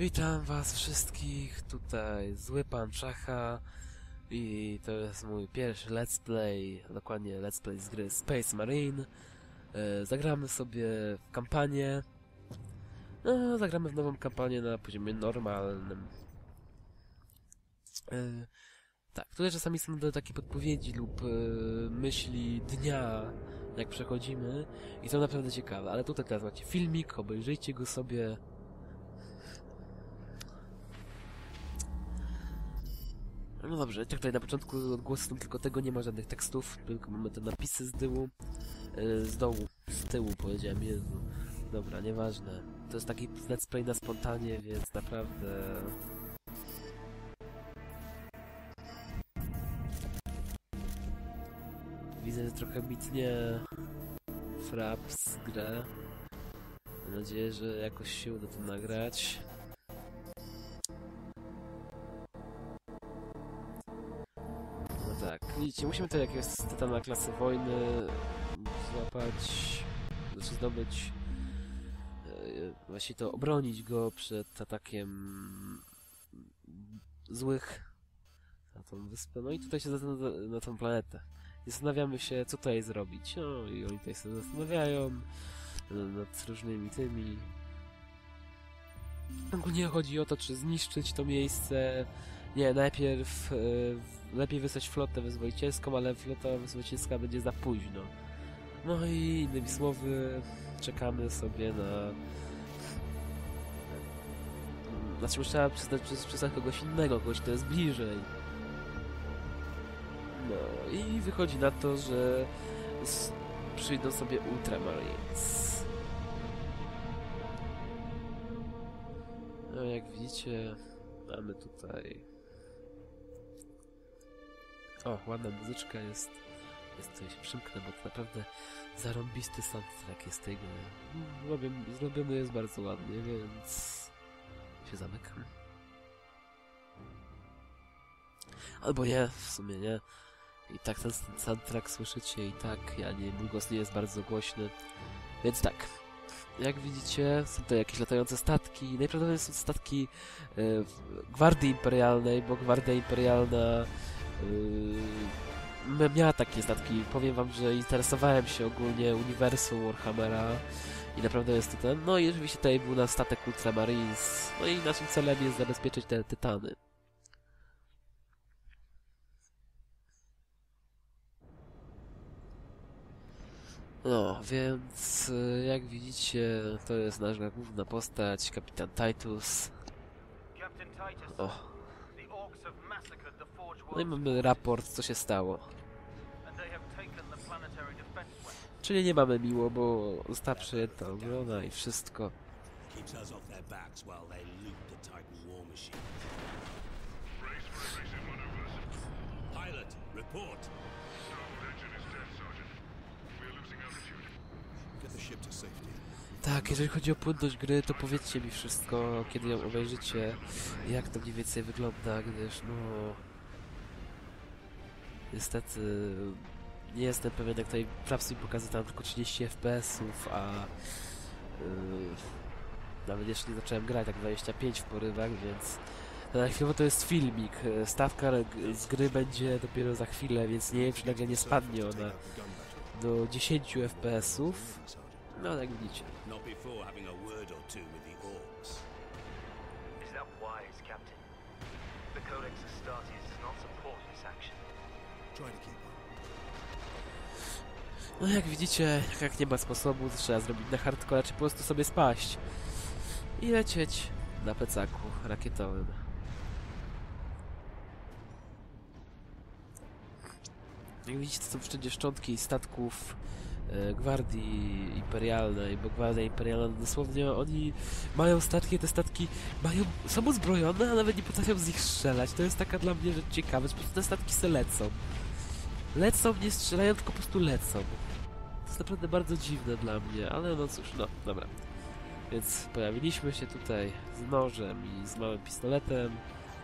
Witam was wszystkich, tutaj Zły Pan Czacha i to jest mój pierwszy let's play, dokładnie let's play z gry Space Marine. Zagramy sobie w kampanię, zagramy w nową kampanię na poziomie normalnym. Tak, tutaj czasami są takie podpowiedzi lub myśli dnia, jak przechodzimy i to naprawdę ciekawe, ale tutaj teraz macie filmik, obejrzyjcie go sobie. No dobrze, tak tutaj na początku odgłosy są tylko tego, nie ma żadnych tekstów, tylko mamy te napisy z tyłu, z tyłu powiedziałem, Jezu. Dobra, nieważne. To jest taki let's play na spontanie, więc naprawdę... Widzę, że trochę mitnie fraps grę. Mam nadzieję, że jakoś się uda to nagrać. No tak, widzicie, musimy tutaj jakiegoś tytana klasy wojny złapać, znaczy zdobyć, właśnie to obronić go przed atakiem złych na tą wyspę. No i tutaj się na tą planetę. Zastanawiamy się, co tutaj zrobić. No i oni tutaj się zastanawiają nad różnymi tymi. Ogólnie chodzi o to, czy zniszczyć to miejsce. Nie, najpierw lepiej wysłać flotę wyzwoicielską, ale flota wyzwoicielska będzie za późno. No i innymi słowy, czekamy sobie na... Znaczy, trzeba przysłać kogoś innego, kogoś, kto jest bliżej. No i wychodzi na to, że przyjdą sobie Ultramarines. No jak widzicie, mamy tutaj... O, ładna muzyczka jest. Tutaj się przymknę, bo to naprawdę zarąbisty soundtrack jest tej gry. Zrobiony jest bardzo ładnie, więc się zamykam. Albo nie, w sumie nie. I tak ten soundtrack słyszycie i tak, mój głos nie jest bardzo głośny. Więc tak, jak widzicie, są to jakieś latające statki. Najprawdopodobniej są statki Gwardii Imperialnej, bo Gwardia Imperialna miała takie statki. Powiem wam, że interesowałem się ogólnie uniwersum Warhammera i naprawdę jest to ten. No i oczywiście tutaj był nasz statek Ultramarines. No i naszym celem jest zabezpieczyć te tytany. No, więc jak widzicie, to jest nasza główna postać, kapitan Titus. O. No i mamy raport, co się stało. Czyli nie mamy miło, bo została przyjęta obrona i wszystko. Tak, jeżeli chodzi o płynność gry, to powiedzcie mi wszystko, kiedy ją obejrzycie, jak to mniej więcej wygląda, gdyż no... Niestety... Nie jestem pewien, jak tutaj fraps mi pokazuje tam tylko 30 FPS-ów, a... nawet jeszcze nie zacząłem grać, tak 25 w porywach, więc... Na chwilę to jest filmik, stawka z gry będzie dopiero za chwilę, więc nie wiem, czy nagle nie spadnie ona do 10 FPS-ów. No, jak widzicie. No, jak widzicie, jak nie ma sposobu, to trzeba zrobić na hardcore, czy po prostu sobie spaść i lecieć na plecaku rakietowym. Jak widzicie, to są wszędzie szczątki statków Gwardii Imperialnej, bo Gwardia Imperialna dosłownie, oni mają statki, te statki są uzbrojone, a nawet nie potrafią z nich strzelać. To jest taka dla mnie rzecz ciekawa, że po prostu te statki se lecą. Lecą, nie strzelają, tylko po prostu lecą. To jest naprawdę bardzo dziwne dla mnie, ale no cóż, no, dobra. Więc pojawiliśmy się tutaj z nożem i z małym pistoletem.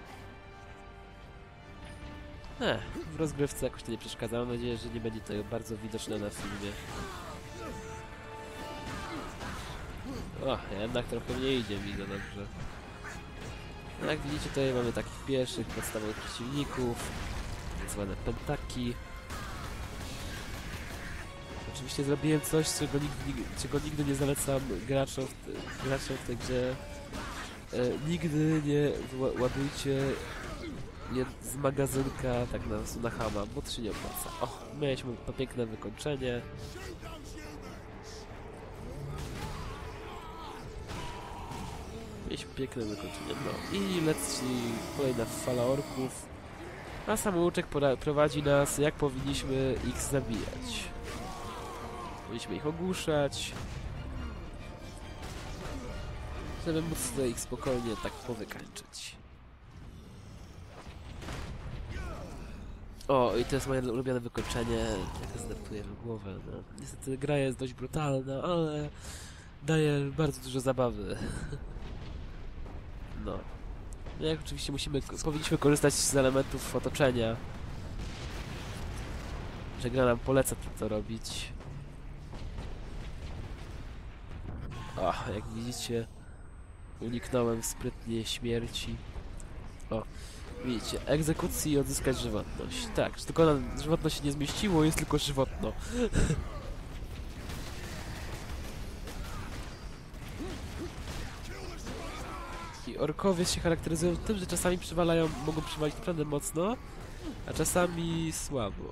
W rozgrywce jakoś to nie przeszkadza. Mam nadzieję, że nie będzie to bardzo widoczne na filmie. O, jednak trochę nie idzie, widzę dobrze. Jak widzicie, tutaj mamy takich pierwszych podstawowych przeciwników, tak zwane pentaki. Oczywiście zrobiłem coś, czego nigdy nie zalecam graczom w tej grze. Nigdy nie ładujcie z magazynka tak na chama, bo to się nie opłaca. O, mieliśmy to piękne wykończenie. Mieliśmy piękne wykończenie, no i leci kolejna fala orków. A samouczek prowadzi nas, jak powinniśmy ich zabijać. Powinniśmy ich ogłuszać, żeby móc ich spokojnie tak powykańczyć. O, i to jest moje ulubione wykończenie, jak zdeptuję w głowę. No. Niestety gra jest dość brutalna, ale daje bardzo dużo zabawy. No. Jak oczywiście powinniśmy korzystać z elementów otoczenia. Że gra nam poleca to robić. O, jak widzicie, uniknąłem sprytnie śmierci. O, widzicie, egzekucji i odzyskać żywotność. Tak, tylko na żywotność się nie zmieściło, jest tylko żywotno. I orkowie się charakteryzują tym, że czasami mogą przywalić naprawdę mocno, a czasami słabo.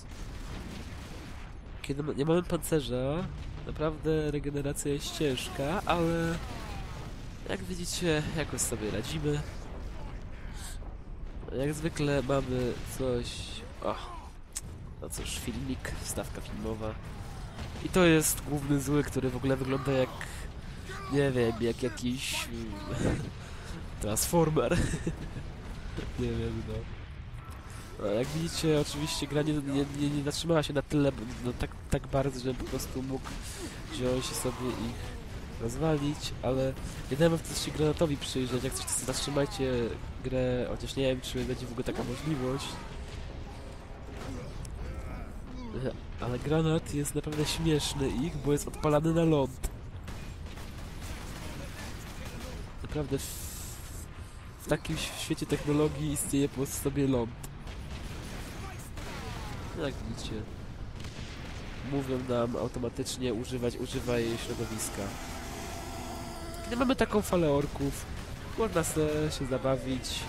Kiedy nie mamy pancerza, naprawdę regeneracja jest ciężka, ale jak widzicie, jakoś sobie radzimy. Jak zwykle mamy coś... O, no cóż, filmik, wstawka filmowa. I to jest główny zły, który w ogóle wygląda jak... nie wiem, jak jakiś... Transformer. Nie wiem, no. No, jak widzicie, oczywiście gra nie zatrzymała się na tyle, no, tak bardzo, że po prostu mógł wziąć i sobie ich rozwalić, ale nie dałem wtedy się granatowi przyjrzeć. Jak coś, to zatrzymajcie grę, chociaż nie wiem, czy będzie w ogóle taka możliwość. Ale granat jest naprawdę śmieszny bo jest odpalany na ląd. Naprawdę w takim świecie technologii istnieje po prostu sobie ląd. Jak widzicie, mówią nam automatycznie używaj środowiska. Kiedy mamy taką falę orków, można się zabawić.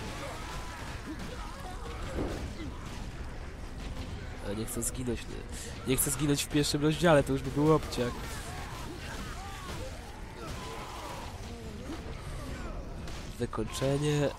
Ale nie chcę zginąć, nie chcę zginąć w pierwszym rozdziale, to już by był obciach. Wykończenie.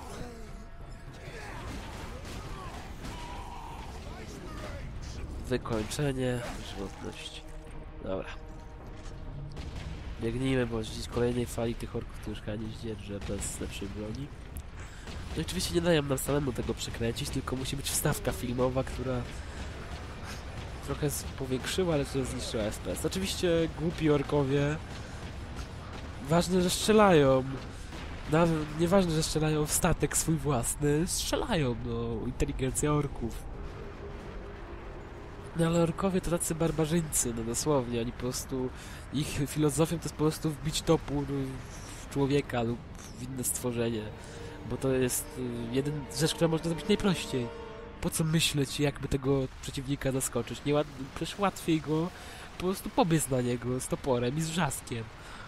Wykończenie, żywotność. Dobra. Biegnijmy, bo dziś kolejnej fali tych orków to już chyba nie zdzierżę bez lepszej broni. No i oczywiście nie dają nam samemu tego przekręcić, tylko musi być wstawka filmowa, która trochę powiększyła, ale też zniszczyła FPS. Oczywiście głupi orkowie. Ważne, że strzelają. Nawet nieważne, że strzelają w statek swój własny, strzelają, no, inteligencja orków. No ale orkowie to tacy barbarzyńcy, no dosłownie, oni po prostu, ich filozofią to jest po prostu wbić topór w człowieka lub w inne stworzenie, bo to jest rzecz, która można zrobić najprościej. Po co myśleć, jakby tego przeciwnika zaskoczyć? Przecież łatwiej go po prostu pobiec na niego z toporem i z wrzaskiem.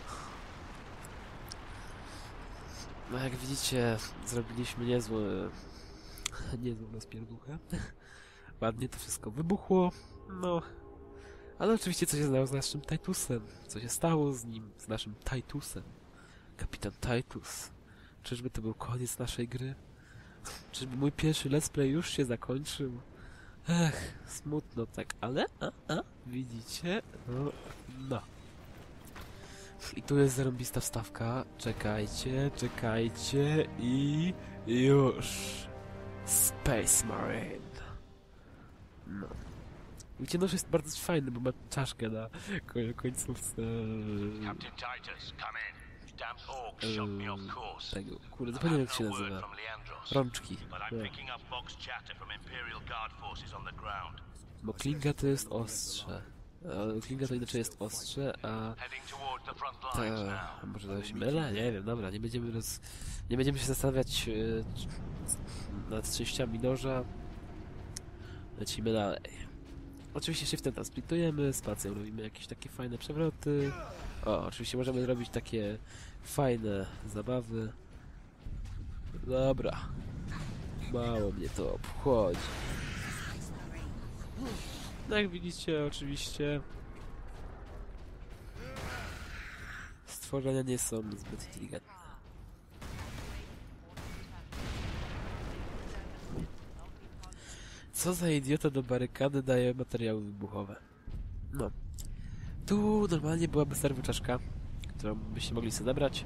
No jak widzicie, zrobiliśmy niezłą rozpierduchę. Ładnie to wszystko wybuchło, no. Ale oczywiście co się stało z naszym Titusem? Co się stało z nim, z naszym Titusem? Kapitan Titus. Czyżby to był koniec naszej gry? Czyżby mój pierwszy let's play już się zakończył? Ech, smutno tak, ale... widzicie? No. I tu jest zarąbista wstawka. Czekajcie i... już. Space Marine. No. Wiecie, nóż jest bardzo fajny, bo ma czaszkę na końcówce... Captain Titus, come in. Damn orcs shot me off course. Tego, kurde, zapomniałem jak się nazywa. Rączki. Bo klinga to jest ostrze. Klinga to inaczej jest ostrze, a Heading towards the front lines now. może to się mylę? Nie wiem, dobra, nie będziemy się zastanawiać nad częściami noża. Lecimy dalej. Oczywiście shiftem tam splitujemy, spacją robimy jakieś takie fajne przewroty. O, oczywiście możemy robić takie fajne zabawy. Dobra. Mało mnie to obchodzi. No jak widzicie, oczywiście stworzenia nie są zbyt inteligentne. Co za idiota do barykady daje materiały wybuchowe. No. Tu normalnie byłaby serwyczaszka, którą byście mogli sobie zabrać.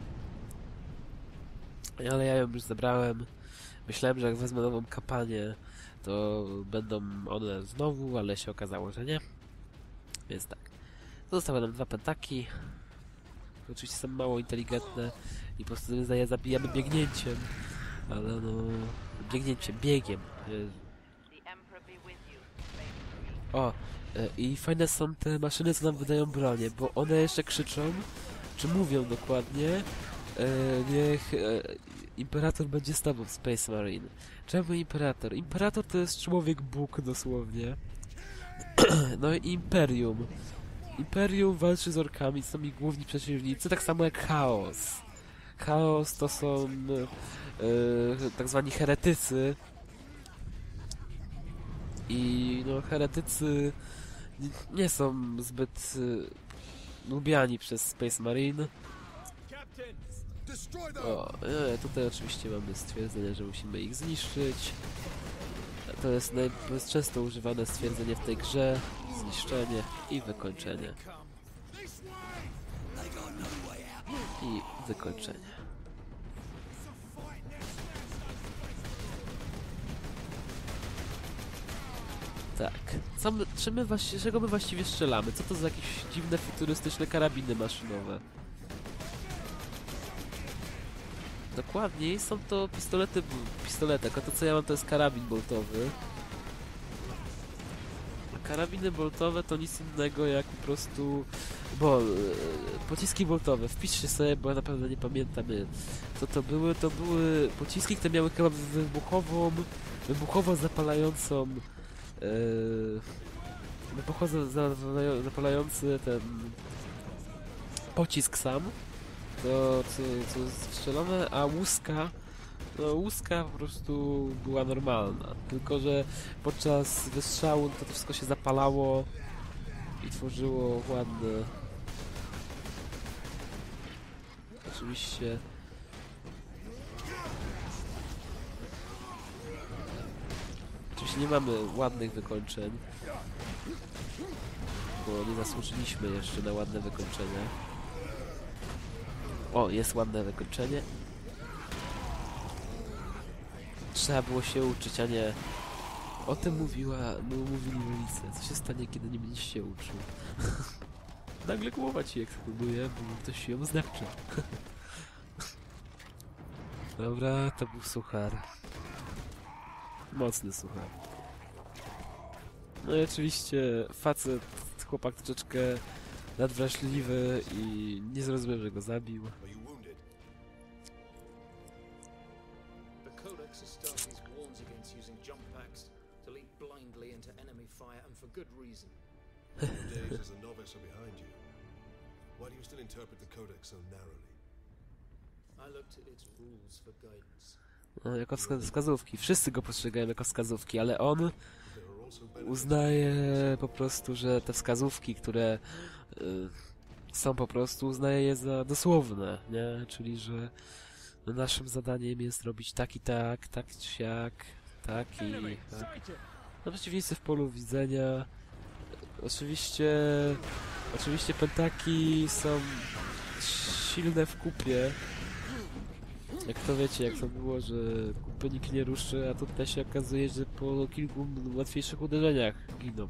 Ale ja ją już zabrałem. Myślałem, że jak wezmę nową kampanię, to będą one znowu, ale się okazało, że nie. Więc tak. Zostały nam 2 pentaki. Oczywiście są mało inteligentne i po prostu je zabijamy biegnięciem. Ale no... biegiem. O, i fajne są te maszyny, co nam wydają bronię, bo one jeszcze krzyczą, czy mówią dokładnie, niech Imperator będzie z tobą, Space Marine. Czemu Imperator? Imperator to jest człowiek-bóg dosłownie. No i Imperium. Imperium walczy z orkami, to są ich główni przeciwnicy, tak samo jak Chaos. Chaos to są tak zwani heretycy. I no heretycy nie są zbyt lubiani przez Space Marine. O, tutaj oczywiście mamy stwierdzenie, że musimy ich zniszczyć. To jest często używane stwierdzenie w tej grze. Zniszczenie i wykończenie. I wykończenie. Tak. Czego my właściwie strzelamy? Co to za jakieś dziwne, futurystyczne karabiny maszynowe? Dokładniej są to pistoletek, a to co ja mam to jest karabin boltowy. A karabiny boltowe to nic innego jak po prostu... pociski boltowe. Wpiszcie sobie, bo ja naprawdę nie pamiętam co to były. To były pociski, które miały chyba wybuchowo zapalający ten pocisk sam, to co jest strzelone, a łuska po prostu była normalna, tylko że podczas wystrzału to wszystko się zapalało i tworzyło ładne... Oczywiście nie mamy ładnych wykończeń, bo nie zasłużyliśmy jeszcze na ładne wykończenie. O, jest ładne wykończenie. Trzeba było się uczyć, a nie... O tym mówili rodzice. Co się stanie, kiedy nie będziesz się uczył? Nagle głowa ci eksploduje, bo ktoś ją znawczy. Dobra, to był suchar. Mocny suchar. No i oczywiście chłopak troszeczkę nadwrażliwy i nie zrozumiał, że go zabił. No, jako wskazówki. Wszyscy go postrzegają jako wskazówki, ale on uznaje po prostu, że te wskazówki, które są po prostu, uznaje je za dosłowne, nie? Czyli, że naszym zadaniem jest robić tak i tak, tak czy siak, tak i tak. No przeciwnicy w polu widzenia. Oczywiście pentaki są silne w kupie. Jak to wiecie, jak to było, że kupy nikt nie ruszy, a tutaj się okazuje, że po kilku łatwiejszych uderzeniach giną.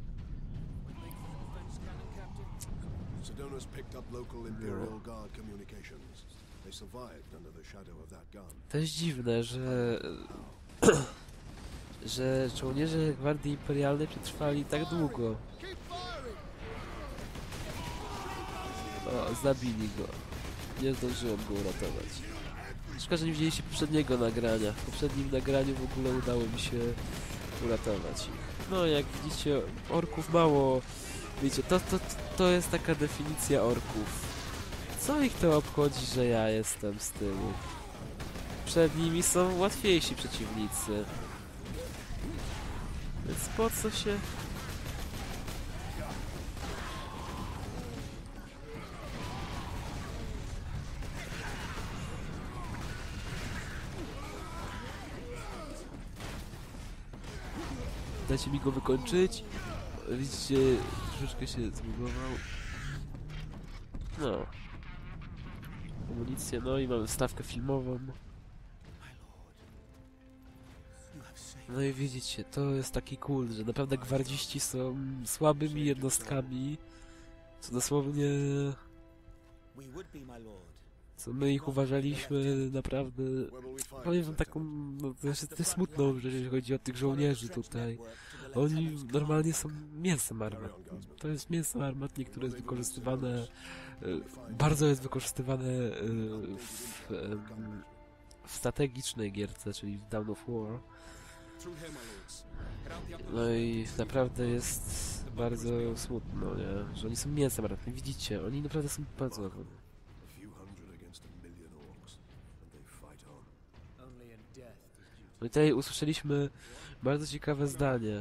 To jest dziwne, że żołnierze Gwardii Imperialnej przetrwali tak długo. O, zabili go. Nie zdążyłem go uratować. Szkoda, że nie widzieliście poprzedniego nagrania. W poprzednim nagraniu w ogóle udało mi się uratować ich. No, jak widzicie, orków mało. Wiecie, to jest taka definicja orków. Co ich to obchodzi, że ja jestem z tyłu? Przed nimi są łatwiejsi przeciwnicy. Więc po co się... Dajcie mi go wykończyć. Widzicie, troszeczkę się zbugował. No. Amunicję, no i mamy wstawkę filmową. No i widzicie, to jest taki kult, że naprawdę gwardziści są słabymi jednostkami. Co dosłownie... Co my ich uważaliśmy naprawdę... Powiem wam taką... No, to jest smutną rzecz, jeżeli chodzi o tych żołnierzy tutaj. Oni normalnie są mięsem armatnym. To jest mięso armatnie, które jest wykorzystywane... Bardzo jest wykorzystywane w strategicznej gierce, czyli w Dawn of War. No i naprawdę jest bardzo smutno, nie? Że oni są mięsem armatnym. Widzicie, oni naprawdę są bardzo... No i tutaj usłyszeliśmy bardzo ciekawe zdanie.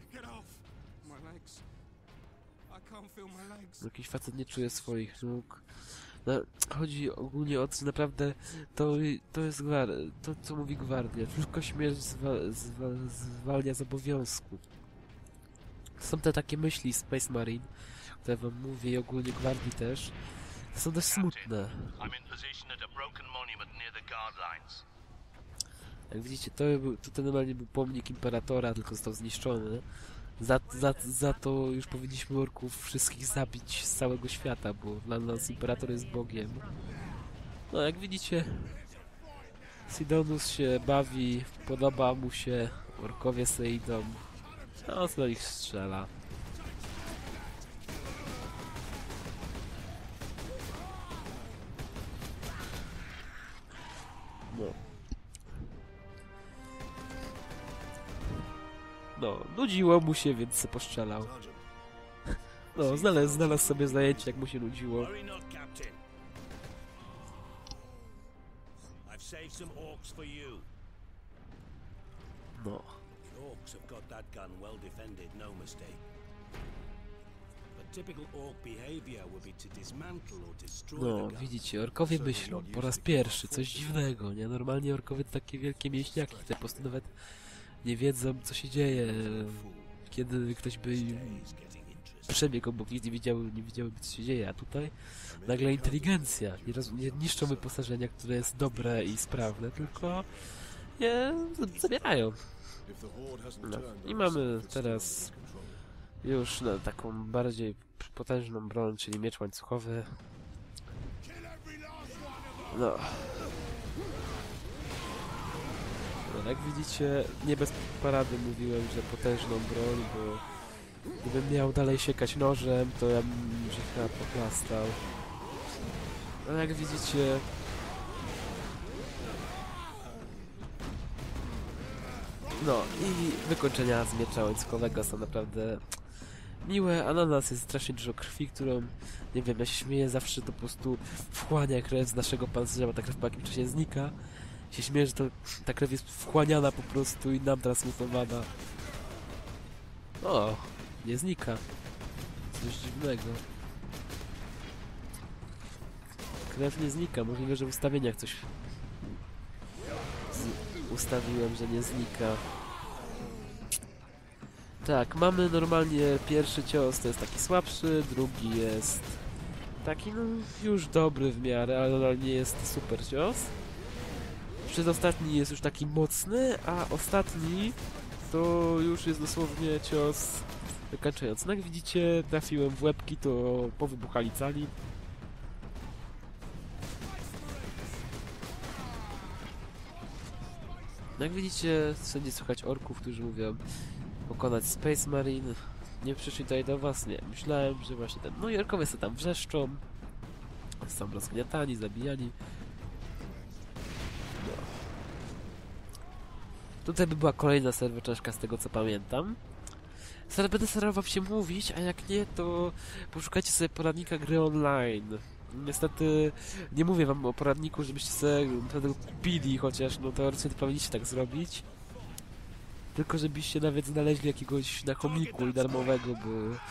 Jakiś facet nie czuje swoich nóg. No, chodzi ogólnie o to, że naprawdę to jest to, co mówi gwardia. Tylko śmierć zwalnia z obowiązku. Są te takie myśli Space Marine, które wam mówię i ogólnie gwardii też. Są dość smutne. Jak widzicie, to normalnie był pomnik Imperatora, tylko został zniszczony. Za to już powinniśmy orków wszystkich zabić z całego świata, bo dla nas Imperator jest Bogiem. No, jak widzicie, Sidonus się bawi, podoba mu się, orkowie se idą. No, co do nich strzela. No. No, nudziło mu się, więc se postrzelał. No, znalazł sobie zajęcie, jak mu się nudziło. No. No, widzicie, orkowie myślą po raz pierwszy, coś dziwnego, nie? Normalnie orkowie to takie wielkie mięśniaki, które po prostu nawet nie wiedzą, co się dzieje, kiedy ktoś by przebiegł obok nich, nie wiedziałyby, co się dzieje, a tutaj nagle inteligencja, nie niszczą wyposażenia, które jest dobre i sprawne, tylko je zabierają. No. I mamy teraz już taką bardziej potężną broń, czyli miecz łańcuchowy. No. No, jak widzicie, nie bez parady mówiłem, że potężną broń, bo gdybym miał dalej siekać nożem, to ja bym się chyba poplastał. No, jak widzicie... No i wykończenia z miecza łańcuchowego są naprawdę miłe, a na nas jest strasznie dużo krwi, którą, nie wiem, ja się śmieję, zawsze to po prostu wchłania krew z naszego pancerza, bo ta krew po jakimś czasie znika. Się śmieję, że ta krew jest wchłaniana po prostu i nam transmutowana. O, nie znika. Coś dziwnego. Krew nie znika, możliwe, że w ustawieniach coś ustawiłem, że nie znika. Tak, mamy normalnie pierwszy cios, to jest taki słabszy, drugi jest taki, no, już dobry w miarę, ale nie jest super cios. Przedostatni jest już taki mocny, a ostatni to już jest dosłownie cios wykańczający. No jak widzicie, trafiłem w łebki, to powybuchali cali. No jak widzicie, wszędzie słychać orków, którzy mówią pokonać Space Marine. Nie przyszli tutaj do was? Nie. Myślałem, że właśnie ten... No i orkowie sobie tam wrzeszczą. Są rozgniatani, zabijani. No. Tutaj by była kolejna serwerczaszka z tego co pamiętam. Zaraz będę starał wam się mówić, a jak nie, to poszukajcie sobie poradnika gry online. Niestety nie mówię wam o poradniku, żebyście sobie tego kupili, chociaż no teoretycznie to powinniście tak zrobić. Tylko żebyście nawet znaleźli jakiegoś na chomiku i darmowego, bo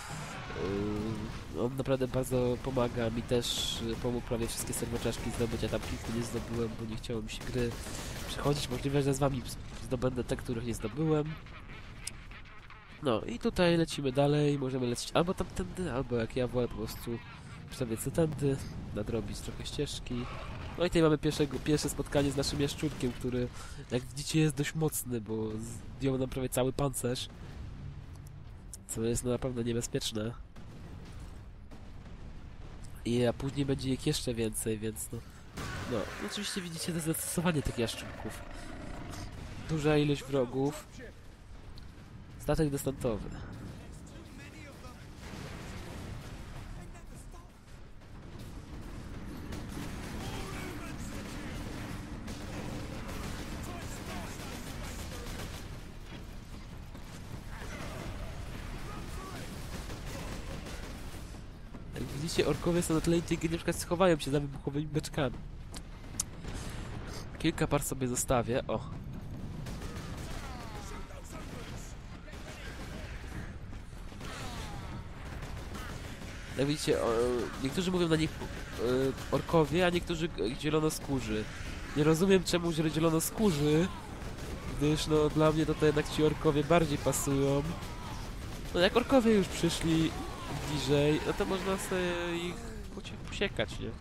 on naprawdę bardzo pomaga. Mi też pomógł prawie wszystkie serwerczaszki zdobyć, ja tam kilku nie zdobyłem, bo nie chciało mi się gry przechodzić. Możliwe, że z wami zdobędę te, których nie zdobyłem. No i tutaj lecimy dalej, możemy lecieć albo tamtędy, albo jak ja wolę po prostu przestawiać co tędy, nadrobić trochę ścieżki. No i tutaj mamy pierwsze spotkanie z naszym jaszczurkiem, który jak widzicie jest dość mocny, bo zdjął nam prawie cały pancerz. Co jest no naprawdę niebezpieczne. A później będzie ich jeszcze więcej, więc no oczywiście widzicie to zastosowanie tych jaszczurków. Duża ilość wrogów. Statek desantowy. Jak widzicie, orkowie są na tyle inteligentni, na przykład schowają się za wybuchowymi beczkami. Kilka par sobie zostawię. O! Jak widzicie, niektórzy mówią na nich orkowie, a niektórzy zielonoskórzy. Nie rozumiem czemu zielonoskórzy, gdyż no dla mnie to jednak ci orkowie bardziej pasują. No jak orkowie już przyszli bliżej, no to można sobie ich posiekać, nie?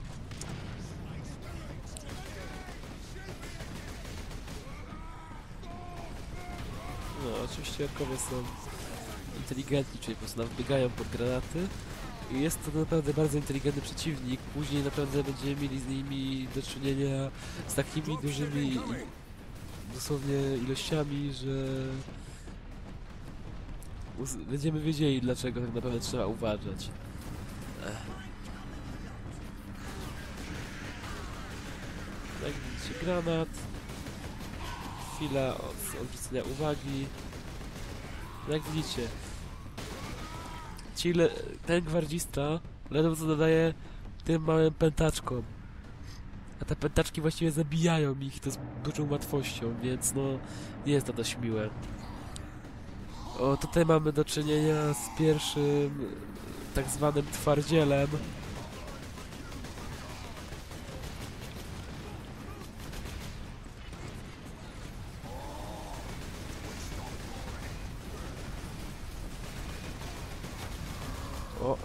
No oczywiście orkowie są inteligentni, czyli po prostu wbiegają pod granaty. I jest to naprawdę bardzo inteligentny przeciwnik. Później naprawdę będziemy mieli z nimi do czynienia z takimi dużymi dosłownie ilościami, że będziemy wiedzieli, dlaczego tak naprawdę trzeba uważać. Tak widzicie, granat. Chwila odwrócenia uwagi. Jak widzicie, ten gwardzista ledwo co dodaje tym małym pętaczkom. A te pętaczki właściwie zabijają ich, to z dużą łatwością, więc no nie jest to dość miłe. O, tutaj mamy do czynienia z pierwszym tak zwanym twardzielem. O.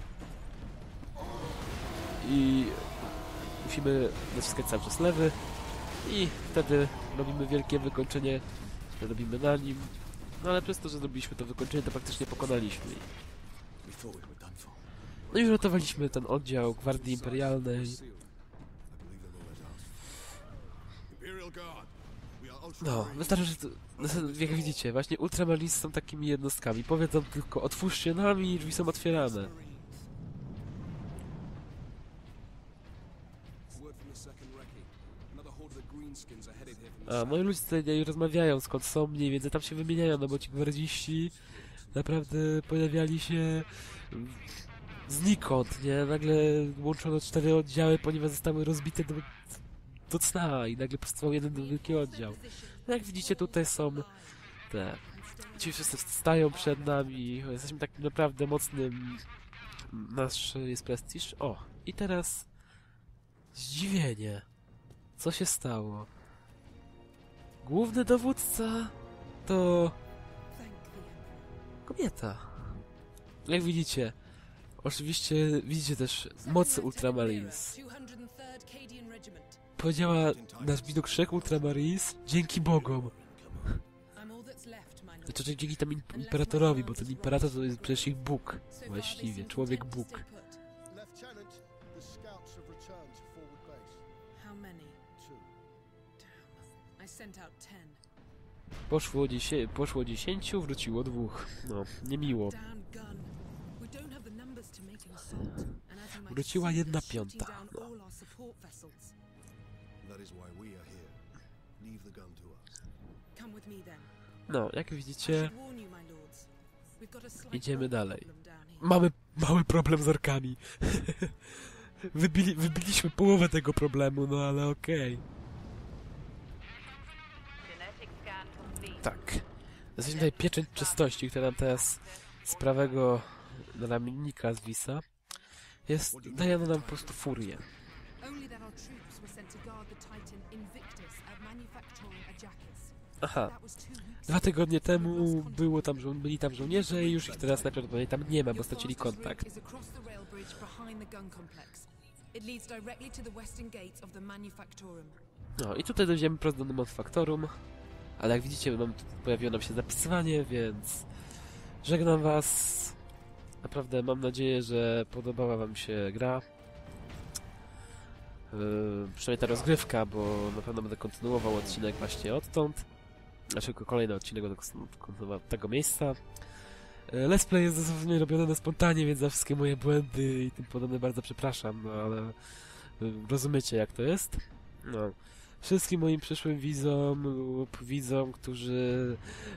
I musimy naciskać cały czas lewy i wtedy robimy wielkie wykończenie, które robimy na nim. No ale przez to, że zrobiliśmy to wykończenie, to praktycznie pokonaliśmy. No i uratowaliśmy ten oddział Gwardii Imperialnej. No, wystarczy, że jak widzicie, właśnie Ultramarines są takimi jednostkami. Powiedzą tylko, otwórzcie nami i drzwi są otwierane. A, no i ludzie tutaj rozmawiają, skąd są mniej więcej, tam się wymieniają, no bo ci gwardziści naprawdę pojawiali się znikąd, nie? Nagle łączono 4 oddziały, ponieważ zostały rozbite do cna i nagle powstał jeden wielki oddział. No jak widzicie, tutaj są ci wszyscy stają przed nami, jesteśmy takim naprawdę mocnym, nasz jest prestiż. O, i teraz zdziwienie. Co się stało? Główny dowódca to kobieta. Jak widzicie, oczywiście widzicie też mocy Ultramarines. Powiedziała nasz widok 3 Ultramarines dzięki Bogom. Znaczy dzięki temu imperatorowi, bo ten imperator to jest przecież ich Bóg. Właściwie, człowiek Bóg. Poszło 10, wróciło 2. No, niemiło. Wróciła 1/5. No. vessels. That is why we are here. Leave the gun to us. Come with me then. No, jak I widzicie, should warn you, my lords. We've got a slight idziemy problem dalej. down here. Mamy mały problem z orkami. Wybiliśmy połowę tego problemu, no ale okej. Tak. Jesteśmy tutaj pieczęć czystości, która nam teraz z prawego ramiennika zwisa. Daje ona nam po prostu furię. Only that our troops were sent to guard the Titan Invictus at Manufactorum Ajakis. Aha. That was 2 weeks 2 tygodnie temu byli tam żołnierze i już ich teraz najprawdopodobniej tam nie ma, bo Your stracili fastest kontakt. route is across the rail bridge behind the gun complex. It leads directly to the western gates of the Manufactorum. No i tutaj dojdziemy prosto do Manufactorum, ale jak widzicie pojawiło nam się zapisywanie, więc żegnam was. Naprawdę mam nadzieję, że podobała wam się gra. Przynajmniej ta rozgrywka, bo na pewno będę kontynuował odcinek właśnie odtąd. Znaczy kolejny odcinek będę kontynuował tego miejsca. Let's play jest dosłownie robione na spontanie, więc za wszystkie moje błędy i tym podobne bardzo przepraszam, no ale rozumiecie jak to jest. No. Wszystkim moim przyszłym widzom lub widzom, którzy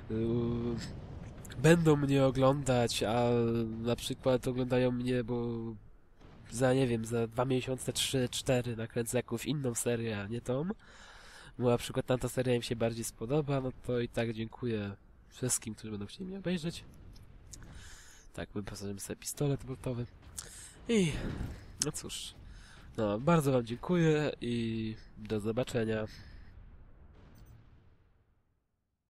będą mnie oglądać, a na przykład oglądają mnie, bo nie wiem, za 2 miesiące, 3, 4 nakręcę jakąś inną serię, a nie tą, bo na przykład tamta seria im się bardziej spodoba, no to i tak dziękuję wszystkim, którzy będą chcieli mnie obejrzeć. Tak, wyposażymy sobie pistolet boltowy. I no cóż, no bardzo wam dziękuję i do zobaczenia.